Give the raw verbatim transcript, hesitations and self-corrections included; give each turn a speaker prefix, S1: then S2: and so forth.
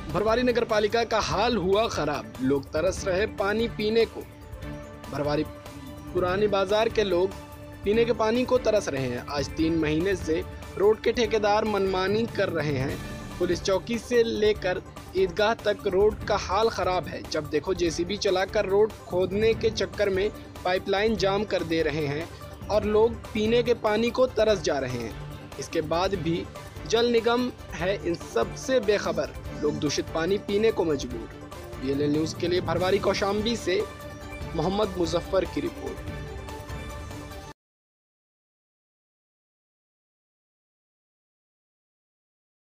S1: भरवारी नगर पालिका का हाल हुआ खराब, लोग तरस रहे पानी पीने को। भरवारी पुरानी बाजार के लोग पीने के पानी को तरस रहे हैं। आज तीन महीने से रोड के ठेकेदार मनमानी कर रहे हैं। पुलिस चौकी से लेकर ईदगाह तक रोड का हाल खराब है। जब देखो जेसीबी चलाकर रोड खोदने के चक्कर में पाइपलाइन जाम कर दे रहे हैं और लोग पीने के पानी को तरस जा रहे हैं। इसके बाद भी जल निगम है इन सब से बेखबर, लोग दूषित पानी पीने को मजबूर। बीएलएन न्यूज़ के लिए भरवारी कौशाम्बी से मोहम्मद मुजफ्फर की रिपोर्ट।